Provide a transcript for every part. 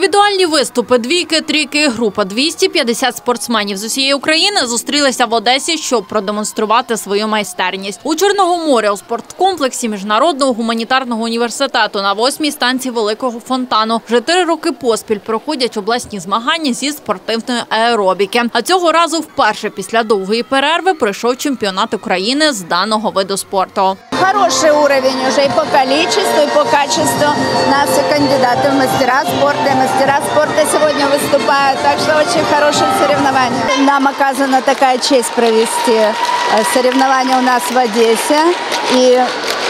Індивідуальні виступи, двійки, трійки, група 250 спортсменів з усієї України зустрілися в Одесі, щоб продемонструвати свою майстерність. У Чорного моря у спорткомплексі Міжнародного гуманітарного університету на 8-й станції Великого Фонтану вже 3 роки поспіль проходять обласні змагання зі спортивної аеробіки. А цього разу вперше після довгої перерви пройшов чемпіонат України з даного виду спорту. Хороший уровень уже и по количеству, и по качеству. У нас и кандидаты в мастера спорта, и мастера спорта сегодня выступают. Так что очень хорошие соревнования. Нам оказана такая честь провести соревнования у нас в Одессе. И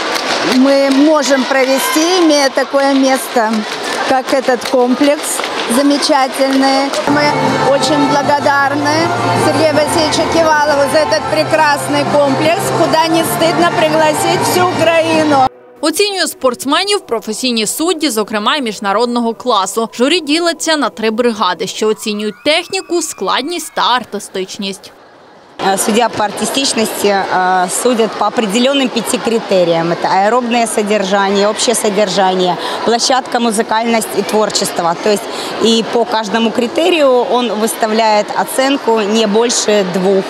мы можем провести, имея такое место, как этот комплекс замечательный. Мы очень благодарны Сергею Васильевичу Кивалову за этот прекрасный комплекс, куда не стыдно пригласить всю Украину. Оцінює спортсменів професійні судді, зокрема й міжнародного класу. Журі ділиться на 3 бригади, що оцінюють техніку, складність та артистичність. Судья по артистичности судят по определенным 5 критериям. Это аэробное содержание, общее содержание, площадка, музыкальность и творчество. То есть и по каждому критерию он выставляет оценку не больше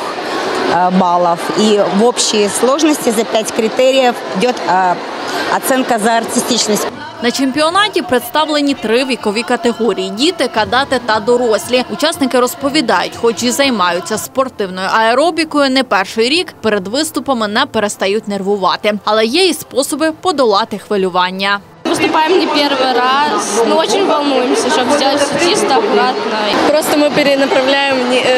2 баллов. И в общей сложности за 5 критериев идет оценка за артистичность. На чемпіонаті представлені 3 вікові категорії – діти, кадети та дорослі. Учасники розповідають, хоч і займаються спортивною аеробікою не перший рік, перед виступами не перестають нервувати. Але є і способи подолати хвилювання. Выступаем не первый раз, но очень волнуемся, чтобы сделать все чисто, аккуратно. Просто мы перенаправляем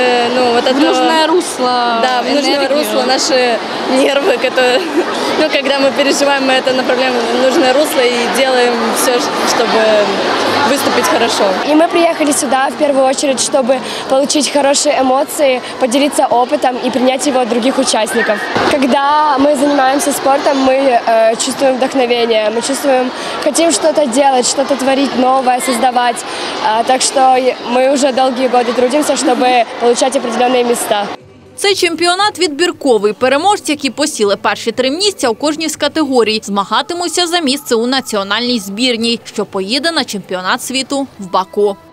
В нужное русло. Да, в нужное русло наши нервы, которые, когда мы переживаем, мы это направляем в нужное русло и делаем все, чтобы выступить хорошо. И мы приехали сюда в первую очередь, чтобы получить хорошие эмоции, поделиться опытом и принять его от других участников. Когда мы занимаемся спортом, мы чувствуем вдохновение, мы чувствуем, хотим что-то делать, что-то творить новое, создавать. Так что мы уже долгие годы трудимся, чтобы получать определенные места. Цей чемпіонат відбірковий. Переможці, які посіли перші 3 місця у кожній з категорій, змагатимуться за місце у національній збірній, що поїде на чемпіонат світу в Баку.